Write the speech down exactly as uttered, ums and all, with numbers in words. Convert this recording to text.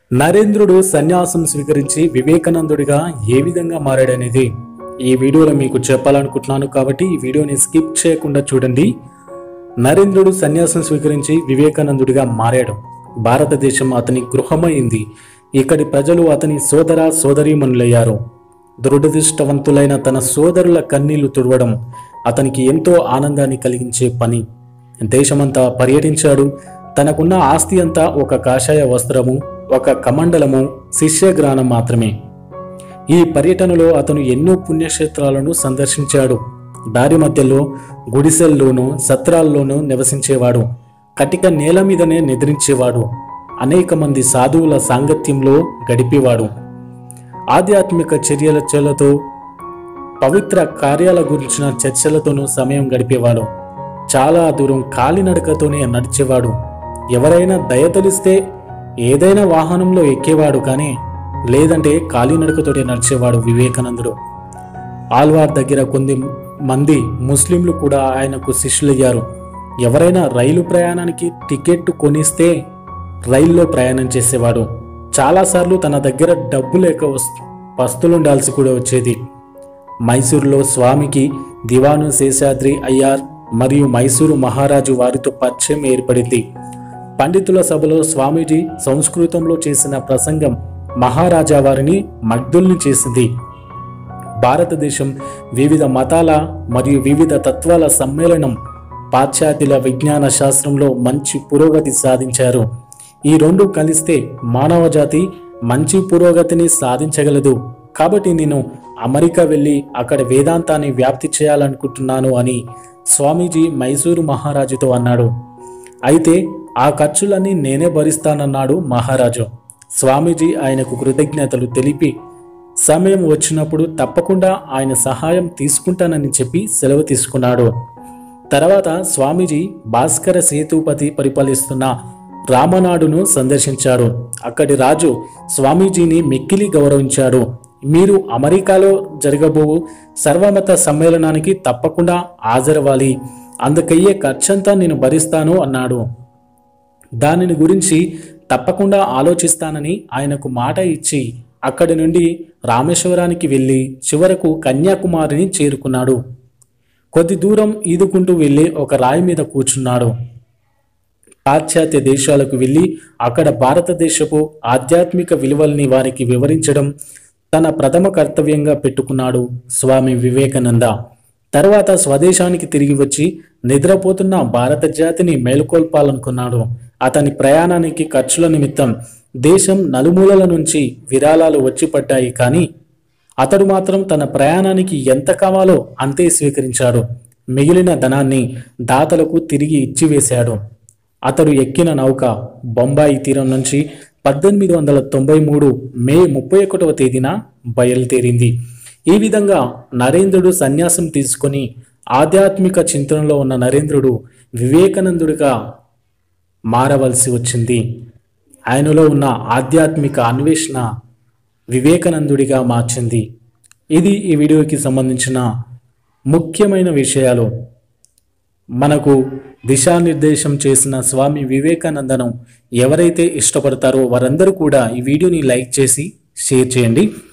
నరేంద్రుడు సన్యాసం స్వీకరించి వివేకానందుడిగా ఏ విధంగా మారాడనేది ఈ వీడియోలో మీకు చెప్పాలనుకుంటున్నాను. కాబట్టి ఈ వీడియోని స్కిప్ చేయకుండా చూడండి. నరేంద్రుడు సన్యాసం స్వీకరించి వివేకానందుడిగా మారాడు. భారతదేశం అతని గృహమైంది. ఇక్కడి ప్రజలు అతని సోదర సోదరీమణులయ్యారు. దురదృష్టవంతులైన తన సోదరుల కన్నీళ్లు తుడవడం అతనికి ఎంతో ఆనందాన్ని కలిగించే పని. దేశమంతా పర్యటించాడు. తనకున్న ఆస్తి అంతా ఒక కాషాయ వస్త్రము, ఒక కమండలము, శిష్యగ్రానం మాత్రమే. ఈ పర్యటనలో అతను ఎన్నో పుణ్యక్షేత్రాలను సందర్శించాడు. దారి మధ్యలో గుడిసెల్లోనూ సత్రాల్లోనూ నివసించేవాడు. కటిక నేల మీదనే నిద్రించేవాడు. అనేక మంది సాధువుల సాంగత్యంలో గడిపేవాడు. ఆధ్యాత్మిక చర్యలతో, పవిత్ర కార్యాల గురించిన చర్చలతోనూ సమయం గడిపేవాడు. చాలా దూరం కాలినడకతోనే నడిచేవాడు. ఎవరైనా దయతలిస్తే ఏదైనా వాహనంలో ఎక్కేవాడు, కానీ లేదంటే కాలినడకతోనే నడిచేవాడు వివేకానందుడు. ఆల్వార్ దగ్గర కొన్ని మంది ముస్లింలు కూడా ఆయనకు శిష్యులయ్యారు. ఎవరైనా రైలు ప్రయాణానికి టికెట్ కొనిస్తే రైల్లో ప్రయాణం చేసేవాడు. చాలాసార్లు తన దగ్గర డబ్బు లేక పస్తులుండాల్సి కూడా వచ్చేది. మైసూరులో స్వామికి దివాను శేషాద్రి అయ్యార్ మరియు మైసూరు మహారాజు వారితో పరిచయం ఏర్పడింది. పండితుల సభలో స్వామీజీ సంస్కృతంలో చేసిన ప్రసంగం మహారాజా వారిని మగ్ధుల్ని చేసింది. భారతదేశం వివిధ మతాల మరియు వివిధ తత్వాల సమ్మేళనం. పాశ్చాత్యుల విజ్ఞాన శాస్త్రంలో మంచి పురోగతి సాధించారు. ఈ రెండు కలిస్తే మానవజాతి మంచి పురోగతిని సాధించగలదు. కాబట్టి నేను అమెరికా వెళ్ళి అక్కడ వేదాంతాన్ని వ్యాప్తి చేయాలనుకుంటున్నాను అని స్వామీజీ మైసూరు మహారాజుతో అన్నాడు. అయితే ఆ ఖర్చులన్నీ నేనే భరిస్తానన్నాడు మహారాజు. స్వామీజీ ఆయనకు కృతజ్ఞతలు తెలిపి సమయం వచ్చినప్పుడు తప్పకుండా ఆయన సహాయం తీసుకుంటానని చెప్పి సెలవు తీసుకున్నాడు. తర్వాత స్వామీజీ భాస్కర సేతుపతి పరిపాలిస్తున్న రామనాడును సందర్శించాడు. అక్కడి రాజు స్వామీజీని మిక్కిలి గౌరవించాడు. మీరు అమెరికాలో జరగబోవు సర్వమత సమ్మేళనానికి తప్పకుండా హాజరవ్వాలి. అందుకయ్యే ఖర్చంతా నేను భరిస్తాను అన్నాడు. దానిని గురించి తప్పకుండా ఆలోచిస్తానని ఆయనకు మాట ఇచ్చి అక్కడి నుండి రామేశ్వరానికి వెళ్ళి చివరకు కన్యాకుమారిని చేరుకున్నాడు. కొద్ది దూరం ఈదుకుంటూ వెళ్ళి ఒక రాయి మీద కూర్చున్నాడు. పాశ్చాత్య దేశాలకు వెళ్ళి అక్కడ భారతదేశపు ఆధ్యాత్మిక విలువల్ని వారికి వివరించడం తన ప్రథమ కర్తవ్యంగా పెట్టుకున్నాడు స్వామి వివేకానంద. తర్వాత స్వదేశానికి తిరిగి వచ్చి నిద్రపోతున్న భారత జాతిని మేలుకొల్పాలనుకున్నాడు. అతని ప్రయాణానికి ఖర్చుల నిమిత్తం దేశం నలుమూలల నుంచి విరాళాలు వచ్చి పడ్డాయి. కానీ అతడు మాత్రం తన ప్రయాణానికి ఎంత కావాలో అంతే స్వీకరించాడు. మిగిలిన ధనాన్ని దాతలకు తిరిగి ఇచ్చివేశాడు. అతడు ఎక్కిన నౌక బొంబాయి తీరం నుంచి పద్దెనిమిది వందల తొంభై మూడు మే ముప్పై ఒకటవ తేదీన బయలుదేరింది. ఈ విధంగా నరేంద్రుడు సన్యాసం తీసుకొని ఆధ్యాత్మిక చింతనలో ఉన్న నరేంద్రుడు వివేకానందుడిగా మారవలసి వచ్చింది. ఆయనలో ఉన్న ఆధ్యాత్మిక అన్వేషణ వివేకానందుడిగా మార్చింది. ఇది ఈ వీడియోకి సంబంధించిన ముఖ్యమైన విషయాలు. మనకు దిశానిర్దేశం చేసిన స్వామి వివేకానందను ఎవరైతే ఇష్టపడతారో వారందరూ కూడా ఈ వీడియోని లైక్ చేసి షేర్ చేయండి.